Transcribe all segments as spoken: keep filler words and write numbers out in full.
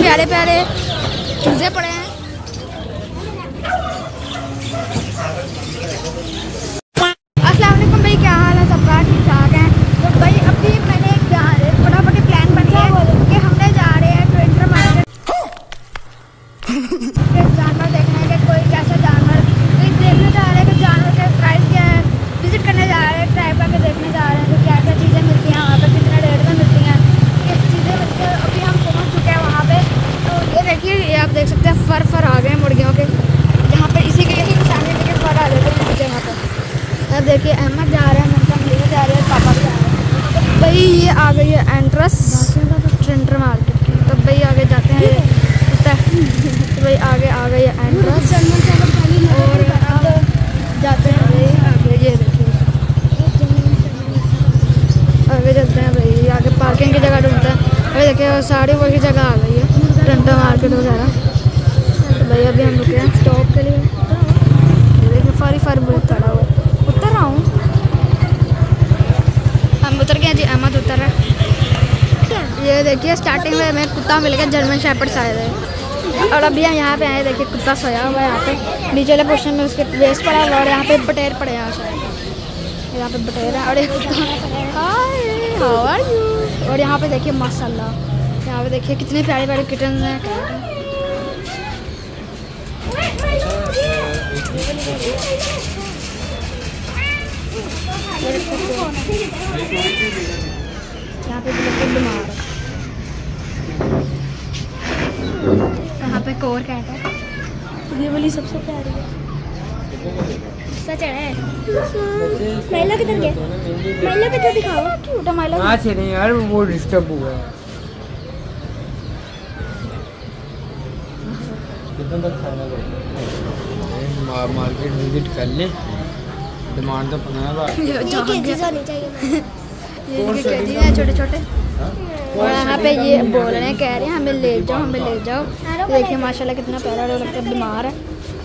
प्यारे प्यारे चूजे पड़े हैं। अस्सलाम वालेकुम भाई, क्या हाल है सबका? ठीक ठाक है। तो भाई अभी मैंने एक फटाफट प्लान बन लिया कि हमने जा रहे हैं ट्रेंटर मार्केट जानवर देखने के, कोई कैसा जानवर देखने जा रहे हैं कि जानवर के प्राइस क्या है, विजिट करने जा रहे हैं, ट्राई करके देखने जा रहे हैं कि क्या क्या चीज़ें मिलती हैं वहाँ पे, कितने रेट में मिलती हैं, किस चीज़ें मिलती हैं। अभी हम पहुँच चुके हैं वहाँ पे। तो ये देखिए, ये आप देख सकते हैं फर फर आ गए हैं मुर्गियों के। यहाँ पे इसी के यही निशानी के फर आ जाते हैं मुझे यहाँ पर। अब देखिए अहमद जा रहे हैं, ममता मलिका जा रहे हैं, पापा भी जा रहे हैं। भाई ये आ गई है एंट्रेंस ट्रेंटर मार्केट की। तो भाई आगे जाते हैं, तो भाई आगे आ गई है एंट्रेंस और अब जाते हैं भाई आगे। ये देखिए आगे चलते हैं भाई, आगे पार्किंग की जगह ढूंढते हैं। अभी देखिए सारी वही जगह आ गई है ट्रेंटर मार्केट वगैरह। तो भाई अभी हम रुके हैं स्टॉप के लिए। ये देखिए फारी फारी बहुत खड़ा हुआ, उतर रहा हूँ। हम उतर गए जी, अहमद उतर है। ये देखिए स्टार्टिंग में हमें कुत्ता मिल गया, जर्मन शेपर्ड आए थे। और अभी हम यहाँ पे आए, देखिए कुत्ता सोया हुआ है यहाँ पे नीचे वाले पोर्शन में, उसके वेस्ट पड़ा हुआ है। और यहाँ पे बटेर पड़े हैं शायद, यहाँ पे बटेर है। और एक कुत्ता हाय हाउ आर यू। और यहाँ पे देखिए माशाल्लाह, यहाँ पे देखिए कितने प्यारे प्यारे किटन हैं। यहाँ पे बीमार है, यहाँ पे कोर कैट है। ये वाली सबसे प्यारी है, सच है। महिला किधर गया? महिला किधर दिखाओ, क्यूट है महिला। आज नहीं यार, वो डिस्टर्ब हुआ है। कितना तक खाना है? मार्केट विजिट कर ले, डिमांड तो पंद्रह बार। ये छोटे छोटे। और यहाँ पे ये बोल रहे हैं, कह रहे हैं हमें ले जाओ, हमें ले जाओ। देखिए माशाल्लाह कितना प्यारा लगता है, बीमार है,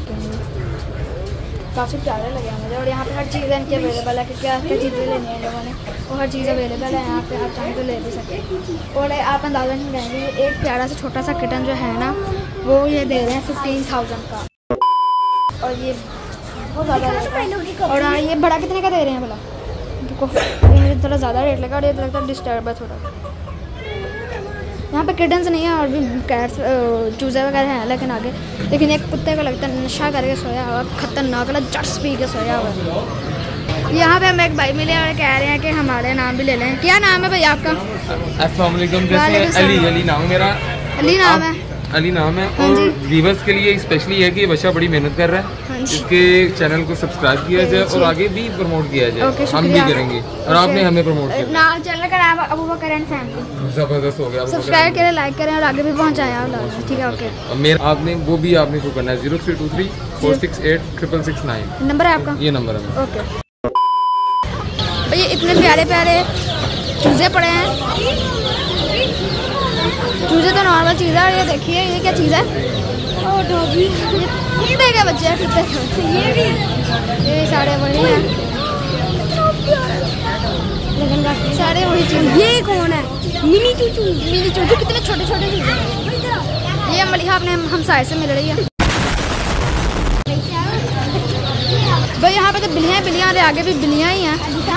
काफ़ी प्यारे लगे मुझे। और यहाँ पे हर चीज़ इनकी अवेलेबल है, क्योंकि क्या चीज़ें लेनी है लोगों ने, वो हर चीज़ अवेलेबल है यहाँ पे, आप चाहें तो ले भी सकते। और आप अंदाज़ा नहीं लगाएंगे, एक प्यारा सा छोटा सा किटन जो है ना, वो ये दे रहे हैं फिफ्टीन थाउजेंड का। और ये बहुत ज़्यादा। और हाँ, ये बड़ा कितने का दे रहे हैं भला? मुझे थोड़ा ज़्यादा रेट लगा। और ये लगता है डिस्टर्ब है थोड़ा। यहाँ पे किटन्स नहीं है और भी कैट्स चूज़े वगैरह हैं, लेकिन आगे लेकिन एक कुत्ते का लगता है नशा करके सोया हुआ, खतरनाक वाला जट्स पी के सोया हुआ। यहाँ पे हमें एक भाई मिले और कह रहे हैं कि हमारे नाम भी ले लें। क्या नाम है भाई आपका? अस्सलाम वालेकुम। अली अली नाम मेरा। अली नाम है? अली नाम है। और व्यूअर्स के लिए स्पेशली है कि ये बच्चा बड़ी मेहनत कर रहा है, इसके चैनल को सब्सक्राइब किया जाए और आगे भी प्रमोट किया जाए। हम भी करेंगे और आपने हमें प्रमोट किया। चैनल का नाम अबू बकर एंड फैमिली। जबरदस्त हो गया। सब्सक्राइब करें, लाइक करें और आगे भी पहुंचाएं आप। ठीक है, ओके। मेरा आपने वो भी आपने को करना है, zero three two three four six eight triple six nine number है आपका? ये नंबर है। ओके भैया, इतने प्यारे प्यारे चूजे पड़े हैं। चूजे तो नॉर्मल चीज़ है। और ये देखिए ये क्या चीज़ है? ये देखा बच्चे हैं, ये भी ये सारे वही हैं, लेकिन बाकी सारे वही चीज़। ये कौन है? मिनी चूचू। मिनी चूचू कितने छोटे छोटे चूजे। ये मलिहा अपने हमसाये से मिल रही है भाई। यहाँ पे तो बिल्लियाँ बिल्लियाँ, आगे भी बिल्लियाँ ही हैं।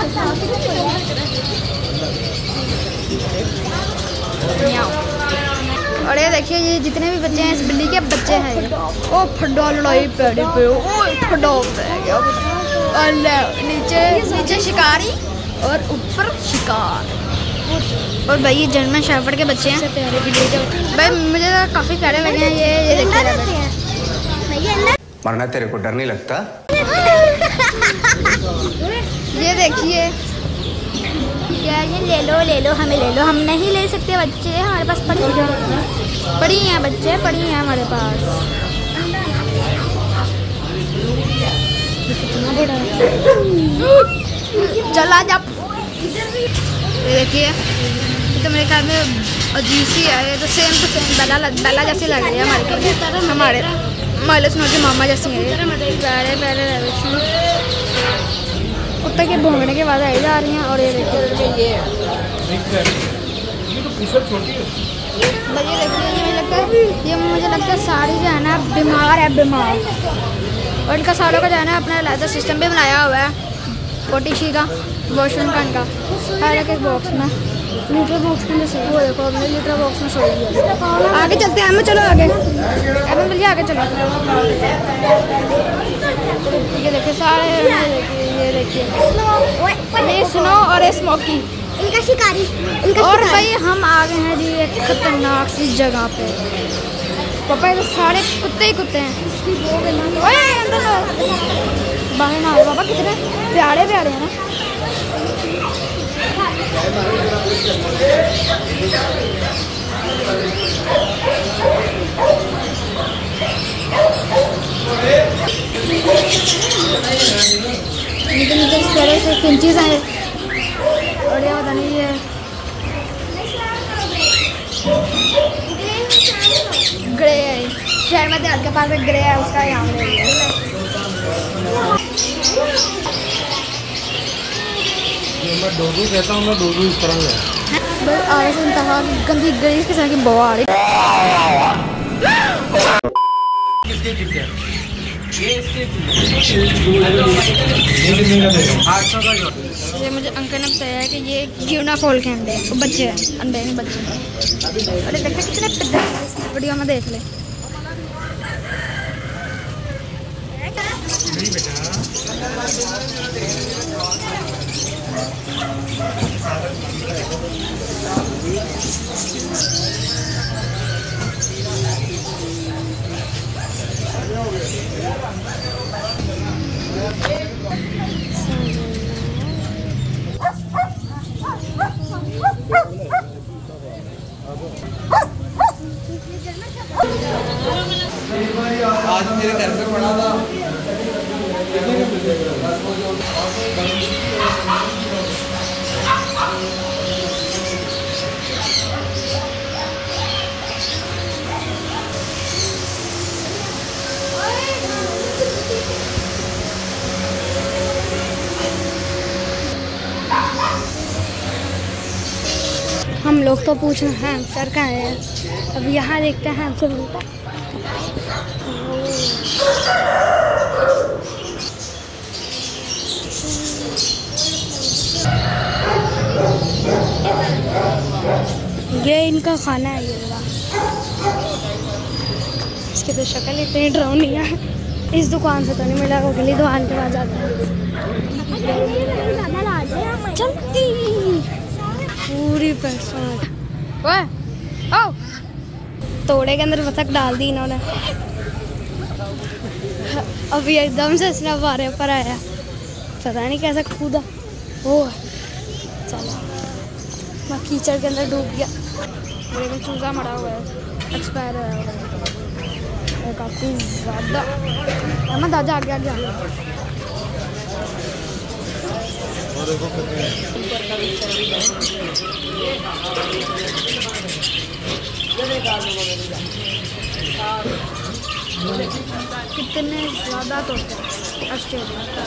और ये देखिए ये जितने भी बच्चे हैं इस बिल्ली के बच्चे हैं। ये ओ फड्डा लड़ाई पैड़ी पे, ओ फड्डा पै गया। और नीचे नीचे शिकारी और ऊपर शिकार। और भाई ये जर्मन शेफर्ड के बच्चे हैं भाई, मुझे तो काफ़ी प्यारे लगे हैं। ये ये देखिए, मरना तेरे को डर नहीं लगता? ये देखिए क्या, ये ले लो ले लो, हमें ले लो। हम नहीं ले सकते बच्चे, हमारे पास पड़ी पड़ी हैं बच्चे, पड़ी हैं हमारे पास। चला जा। ये देखिए तो मेरे ख्याल में अजीब सी है, ये तो सेम टू सेम बेला बेला जैसी लग रही है हमारे हमारे माइले सुनो के मामा जैसी है। प्यारे प्यारे कुत्ते के भोंगने के बाद आई जा रही हैं। और ये देखिए ये भाई, ये देखिए ये मुझे लगता है ये मुझे लगता है सारी जो है ना बीमार है बीमार। और इनका सारों का जो है ना अपना अलग सिस्टम भी बनाया हुआ है पोटीशी का वॉशरूम का इनका हर एक बॉक्स में लीटर बॉक्स के अंदर सही। वो देखो अपने लीटर बॉक्स में सोई है। आगे चलते हैं, चलो आगे एमन भैया आगे चलो। ये देखिए सारे ये देखिए ये स्नो और ये स्मोकी इनका शिकारी इनका और शिकारी। भाई हम आ गए हैं जी एक खतरनाक सी जगह पे। पापा ये तो सारे कुत्ते ही कुत्ते हैं। ओए अंदर बाहर ना आओ बाबा, कितने प्यारे प्यारे हैं ना। नीचे नीचे इस तरह से फिंचीज हैं और ये पता नहीं ये ग्रे है। शहर में आपके पास एक ग्रे है उसका यहाँ पे मैं डोडू कहता हूँ, मैं डोडू इस तरह है। बस आगे से इंतहा गंदी गली किस तरह की बवा आ रही। किसके चिपके ये इसके आठ सौ का। ये मुझे अंकल ने बताया है कि ये यूनाफॉल के अंडे बच्चे हैं, अंडे नहीं बच्चे। अरे देखते कितने पिद्दे वीडियो में देख ले। आज मेरे घर पे पड़ा था। हम लोग तो पूछ रहे हैं सर कहाँ है। अब यहाँ देखते हैं हमसे मिलता है। ये इनका खाना है ये वाला। इसकी तो शक्ल इतनी डरावनी है। इस दुकान से तो नहीं मिला, अगली दुकान के पास जाते हैं। चलती पूरी पैसा ओए ओ तोड़े के अंदर बतख डाल दी इन्होंने। अभी एकदम से इसने बारे पर आया, पता नहीं कैसे कूदा। ओ चलो मैं कीचड़ के अंदर डूब गया। मेरे को चूजा मरा हुआ है, एक्सपायर है काफ़ी ज़्यादा। मैं दादा आगे आगे आगे कितने ज़्यादा तोड़ते हैं ऑस्ट्रेलिया।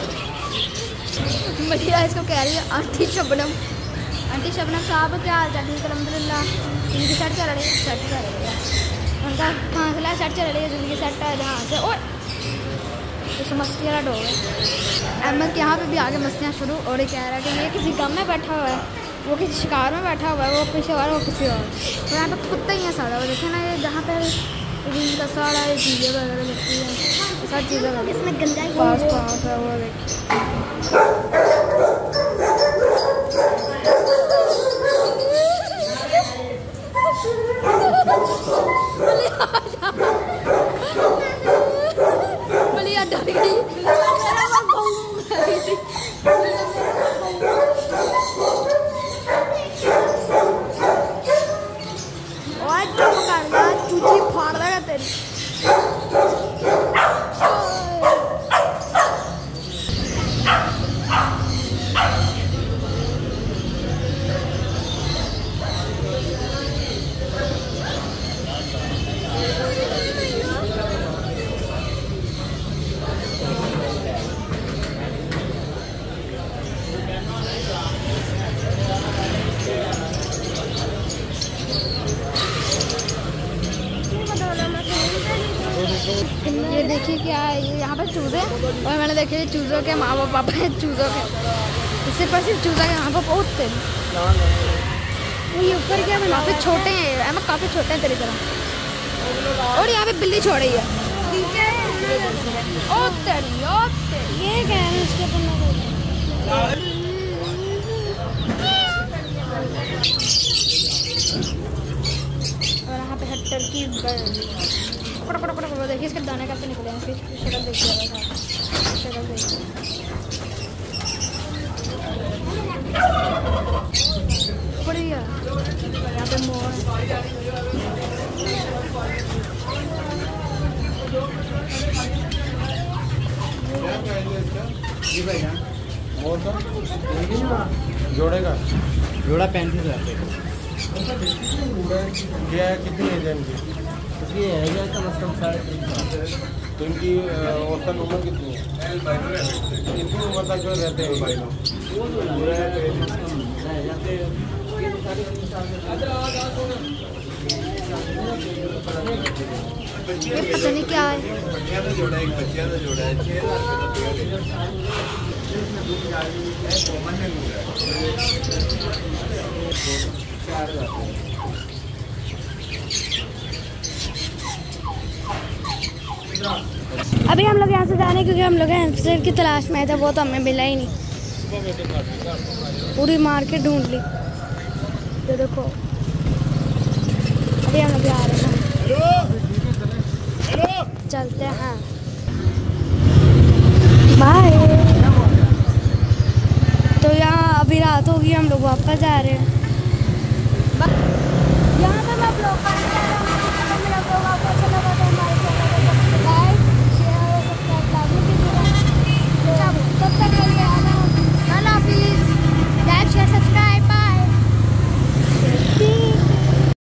भैया इसको कह रही है आंटी शबनम। आंटी शबनम साहब क्या हाल चाल? ठीक अलहमदुलिल्लाह। इनकी सेट चल रही है, सेट चल रही है उनका खांसला सेट चल रही है, जिंदगी सेट है जहाँ से। ओए तो मस्ती वाला डोग है। अहमद के यहाँ पे भी आगे मस्तियाँ शुरू। और ये कह रहा है कि ये किसी गम में बैठा हुआ है, वो किसी शिकार में बैठा हुआ है, वो किसी और वो किसी और। तो यहाँ पे कुत्ते ही हैं सारा। वो देखे ना ये जहाँ पे का सारा ये चीज़ें वगैरह लगती हैं, सब चीज़ें इसमें गंदा ही पास है। पास है वो देखिए डर गई। और चुप कर जा, चूची फाड़ देगा तेरी। ये देखिए क्या है, ये यहाँ पे चूजे और मैंने देखे चूज़ों के माँ बाप पापा है चूज़ों के, इससे पर सिर्फ चूज़ा के यहाँ पर बहुत थे। ये ऊपर क्या है, यहाँ पे छोटे हैं, हम काफ़ी छोटे हैं तेरी तरह। और यहाँ पे बिल्ली छोड़ रही है। ओ तेरी ओ तेरी ये क्या है इसके और यहाँ पे है टर्की बर्ड। पड़ा पड़ा पड़ा देखिए इसके दाने कैसे निकले हैं, इसकी शक्ल देखिए, शक्ल देखिए बढ़िया। यहाँ पे मोर जोड़े का जोड़ा पैंतीस हज़ार क्या है, कितनी एज है इनकी? इसकी एज है कम से कम साढ़े तीन साल। तो इनकी औसतन उम्र कितनी है? कितनी उम्र तक जो रहते हैं भाई लोग? ये पता नहीं क्या है। अभी हम लोग यहाँ से जाने क्योंकि हम लोग हैमस्टर की तलाश में थे, वो तो हमें मिला ही नहीं। पूरी मार्केट ढूंढ ली। तो देखो अभी हम लोग आ रहे हैं, चलते हैं। बाय। तो यहाँ अभी रात होगी, हम लोग वापस जा रहे हैं।